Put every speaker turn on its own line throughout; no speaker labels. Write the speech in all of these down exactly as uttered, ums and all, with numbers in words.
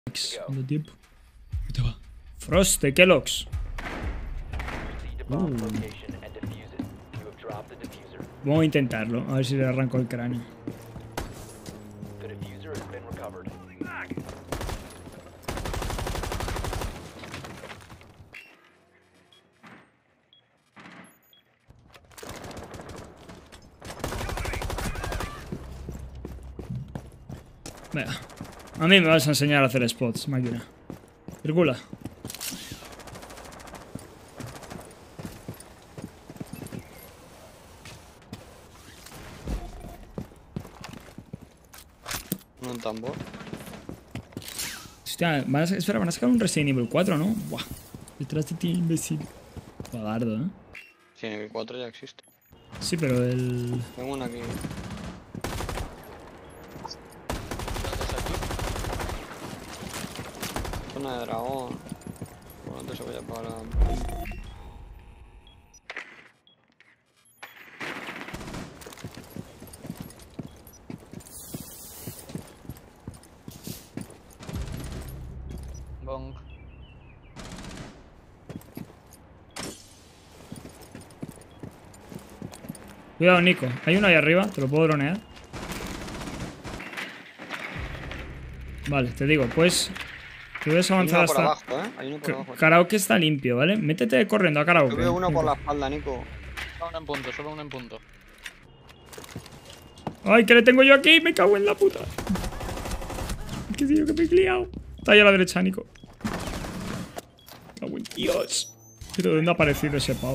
¿Cuánto tiempo? ¿Qué te va? Frost de Kellogg's. Uh. Vamos a intentarlo, a ver si le arranco el cráneo. Venga. A mí me vas a enseñar a hacer spots, máquina. Circula.
Un tambor.
Hostia, van a, espera, van a sacar un Resident Evil cuatro, ¿no? Buah. Detrás de ti, imbécil. Pagardo, ¿eh?
Sí, en el cuatro ya existe.
Sí, pero el...
Tengo una aquí. Zona de dragón. Bueno, antes se vaya para... Bong.
Cuidado, Nico. Hay uno ahí arriba, te lo puedo dronear. Vale, te digo, pues... Te voy a avanzar hasta...
Abajo, ¿eh? Hay uno por abajo.
Karaoke está limpio, ¿vale? Métete corriendo a Karaoke.
Yo veo uno por la espalda, Nico.
Solo uno en punto, solo uno en punto.
¡Ay, que le tengo yo aquí! ¡Me cago en la puta! ¡Qué tío que me he liado! Está ahí a la derecha, Nico. ¡Me cago en Dios! ¿Pero de dónde ha aparecido ese pavo?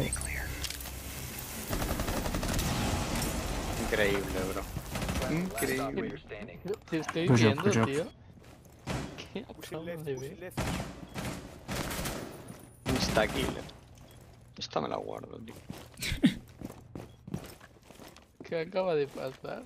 Increíble, bro. Increíble.
Te estoy
Push up,
viendo,
push up.
tío. ¿Qué acabo de ver?
Insta-killer. Esta me la guardo, tío.
¿Qué acaba de pasar?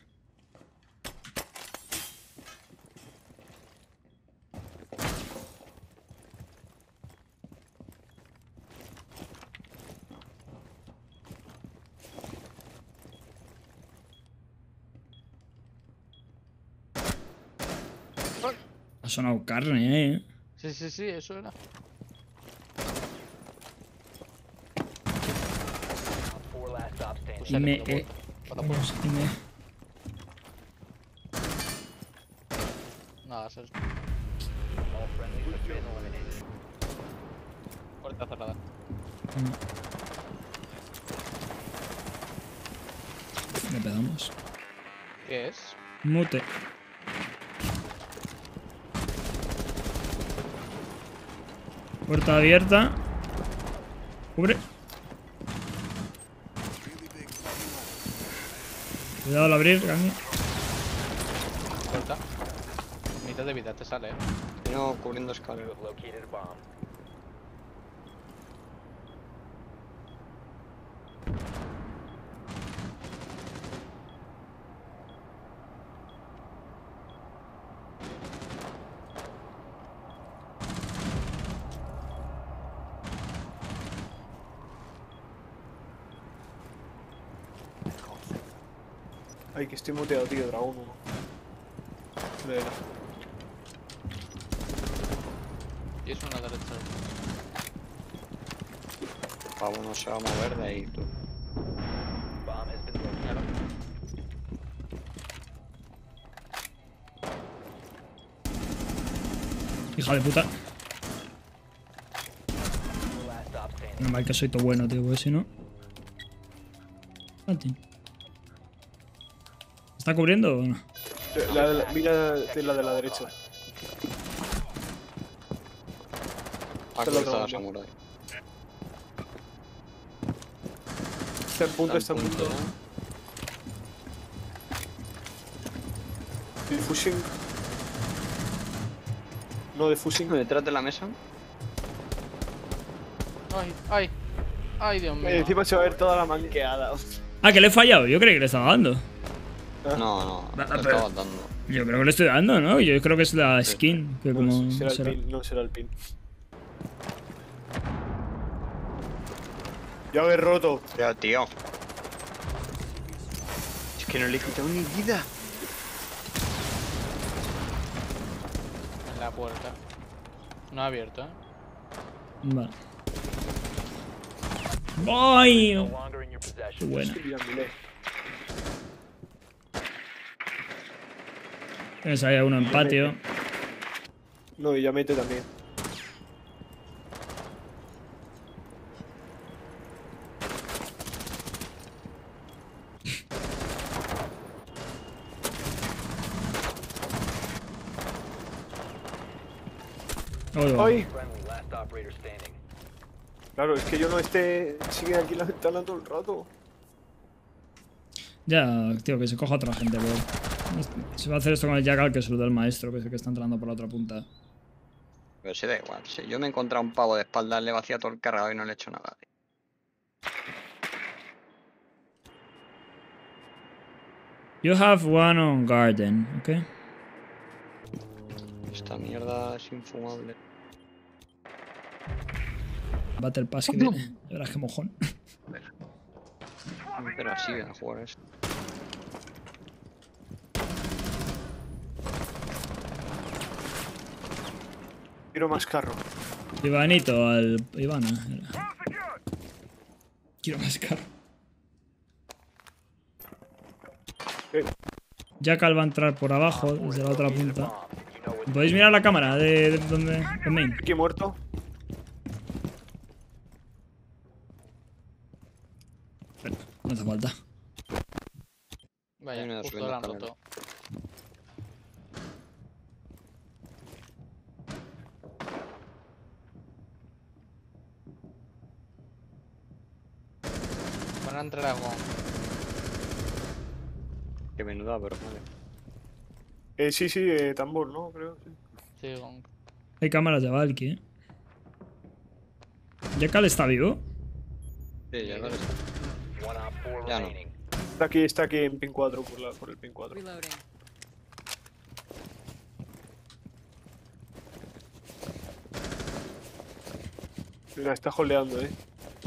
Ha sonado carne, eh.
Sí, sí, sí, eso era.
Y me... Eh, Dios, y me...
Nada, eso es. Puerta cerrada.
Le pegamos.
¿Qué es?
Mute. Puerta abierta. Cubre. Cuidado al abrir, Gami.
Puerta. Mitad de vida te sale, eh.
No, cubriendo escalera.
Ay, que estoy muteado, tío, dragón uno. De la...
Y es una derecha.
Pavo no se va a mover de ahí, tú.
Hija de puta. No mal que soy todo bueno, tío, porque si no... A ti. ¿Está cubriendo o no?
La, la, mira de la de la derecha.
Ha
Te lo
cruzado
tomo,
a Samurai.
Está en punto, está en punto.
¿eh?
Diffusing. No, diffusing.
Detrás de la mesa.
Ay, ay. Ay, Dios mío.
Eh, encima se va a ver toda la manqueada.
Ah, que le he fallado. Yo creí que le estaba dando.
No, no,
Ah,
lo
pero-
estaba dando.
Yo creo que le estoy dando, ¿no? Yo creo que es la skin. Que como...
No, será el
será.
pin, no será el pin. Ya he roto.
Ya, tío. Es que no le he quitado ni vida.
En la puerta. No ha abierto, ¿eh?
Vale. ¡Ay!
No longer in your possession.
Qué buena.
Mira, mire.
Tienes ahí a uno en patio.
No, y ya mete también.
Oh, oh.
¡Ay!
Friendly, last operator standing.
Claro, es que yo no esté. Sigue aquí la ventana todo el rato.
Ya, tío, que se coja otra gente, bro. Se va a hacer esto con el Jackal, que es el del maestro, que es el que está entrando por la otra punta.
Pero si da igual. Si yo me he encontrado un pavo de espaldas, le vacía todo el cargado y no le he hecho nada. Tío.
You have one on garden, ¿ok?
Esta mierda es infumable.
Battle Pass que viene. Ya verás que mojón.
Pero así voy a jugar esto.
Quiero más carro.
Ivanito al... Ivana. Era. Quiero más carro.
Eh,
Jackal va a entrar por abajo, desde la otra punta.
Bomb. You know what
¿Podéis mirar la cámara de, de donde... de main?
aquí muerto.
No hace falta.
Hay una
Vaya, justo
subiendo
la han
escalera.
roto. Van a entrar a Gon.
Que menuda, pero vale.
Eh, sí, sí, eh, tambor, ¿no? Creo, sí.
Sí, Gon.
Hay cámaras de Valky, ¿eh? ¿Jackal está vivo?
Sí, ya vale.
One op four
Ya no.
remaining.
Está aquí, está aquí en pin cuatro, por, la, por el pin cuatro.
Reloading.
Mira, está holdeando, eh.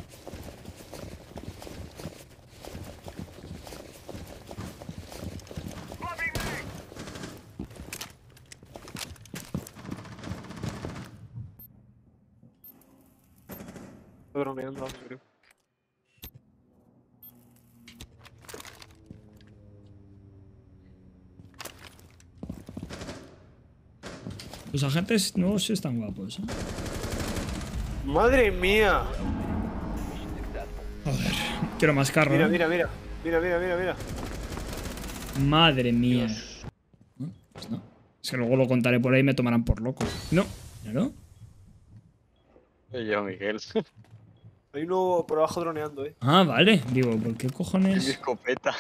Está droneando, creo.
Los agentes nuevos sí están guapos, ¿eh?
¡Madre mía!
Joder, quiero más carro,
Mira,
¿eh?
mira, mira. Mira, mira, mira, mira.
Madre mía. ¿No? Pues no. Es que luego lo contaré por ahí y me tomarán por loco. No, ¿no?
Soy yo, Miguel.
Hay uno por abajo droneando, eh.
Ah, vale. Digo, ¿por qué
Mi
cojones?
escopeta.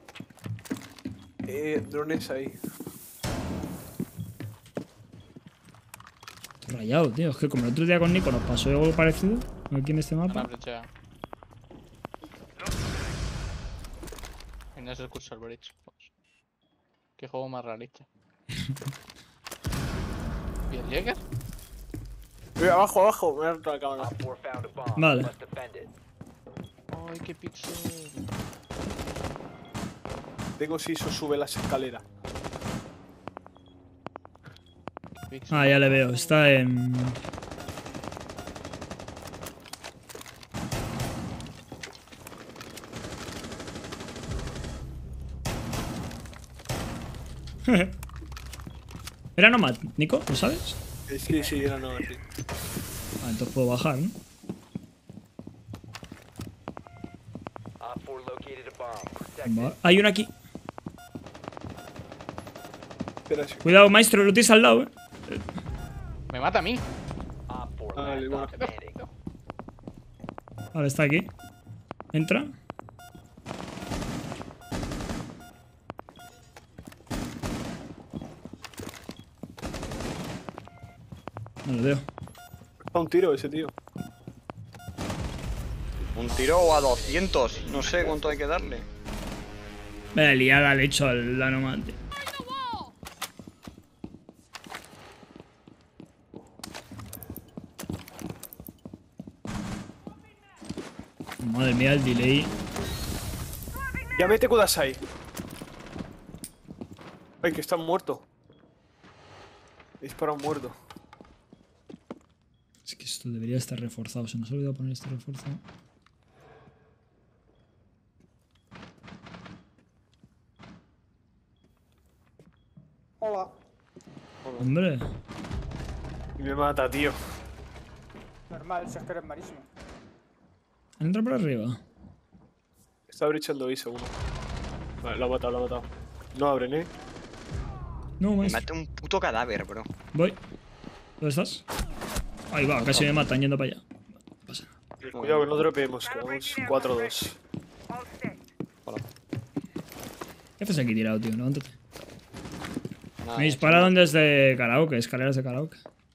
Eh, drones ahí.
Estoy rayado, tío. Es que como el otro día con Nico nos pasó algo parecido aquí en este
Van a
mapa.
brechar. Y no es el cursor bridge. Pues. Qué juego más rarito. ¿Y el Jäger?
Mira, abajo, abajo. Me ha roto la cámara.
Op four found a bomb.
Vale.
Must defend it.
Ay, qué pixel.
Tengo si eso sube las escaleras.
Pixel.
Ah, ya le veo. Está en... Era Nomad, Nico, ¿lo sabes?
Eh, sí, sí, era no, sí.
Ah, entonces puedo bajar, ¿no?
Op four located a bomb. Protect
Va-
it.
Hay uno aquí.
Espera, sí.
Cuidado, maestro, lo tienes al lado, ¿eh?
Me mata a mí.
Op four
Ah,
last
bueno.
stop standing.
Vale, está aquí. Entra. No lo veo.
Está un tiro ese tío.
Un tiro a doscientos. No sé cuánto hay que darle.
Vaya liada le he hecho al la Nomad, tío. Madre mía, el delay.
Ya mete Kudasai. Ay, que están muertos. Dispara un muerto.
Es que esto debería estar reforzado. Se nos ha olvidado poner este refuerzo.
Hola.
Hombre.
Y me mata, tío.
Normal, si es que eres malísimo.
Entra por arriba.
Está brichando ahí, seguro. Vale, lo ha matado, lo ha matado. No abren, eh.
No,
Me
maestro.
mata un puto cadáver, bro.
Voy. ¿Dónde estás? Ahí va, casi me matan yendo para allá. No pasa nada.
Cuidado que no dropeemos, que vamos cuatro dos.
¿Qué haces aquí tirado, tío? Levántate.
Nada,
Me dispararon desde karaoke, escaleras de karaoke.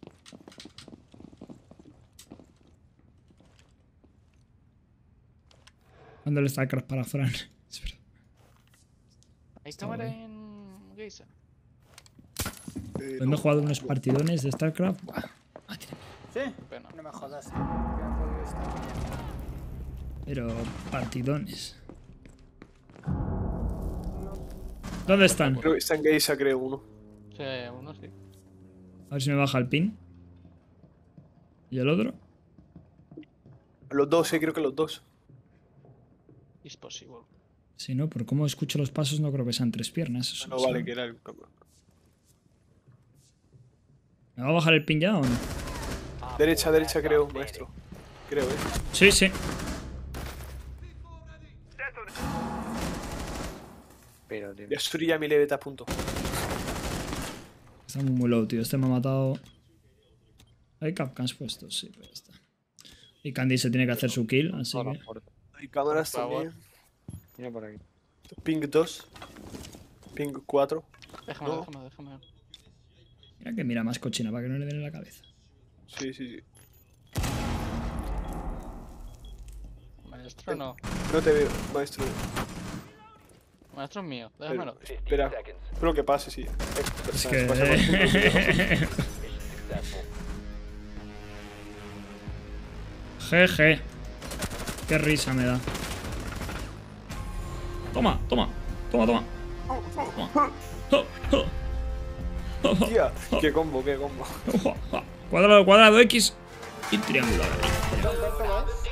¿Dónde le está StarCraft para Fran? Es verdad.
¿Hay
Está
cámara
guay.
en Geisa?
Eh,
Hoy me he jugado unos partidones de StarCraft. Buah. Ah, tiene-
¿Sí?
Pena.
No me jodas, tío. Que no he podido estar.
Pero partidones. ¿Dónde están?
Creo que está en Geisa, creo, uno.
Sí, uno sí.
A ver si me baja el pin. ¿Y el otro?
Los dos, eh, creo que los dos.
It's possible.
Si no, por cómo escucho los pasos no creo que sean tres piernas. Eso
No
sí.
vale, que era el...
¿Me va a bajar el pin ya o no?
Derecha, derecha, creo, maestro. Creo, eh.
Sí, sí.
Pero, tío.
Destruya mi leveta, punto.
Está muy low, tío. Este me ha matado. Hay capcans puestos, sí, pues ya está. Y Candy se tiene que hacer su kill, así
Toda
que.
la puerta.
Hay cámaras
Por favor.
también.
Mira por aquí.
Ping dos. Ping cuatro.
Déjame,
No.
déjame, déjame.
Mira que mira más cochina para que no le den en la cabeza.
Sí, sí, sí.
Maestro no.
No te veo, maestro.
Maestro es mío,
Pero-
déjamelo.
espera, espero que pase, sí. Eh,
Es
pasa-
que.
pasa por cinco segundos.
Jeje. Qué risa me da. Toma, toma, toma, toma. Toma. Oh, oh. Oh,
Tía, qué combo, qué combo.
oh, oh. Cuadrado, cuadrado, X y triángulo.
¿Dónde lo ves?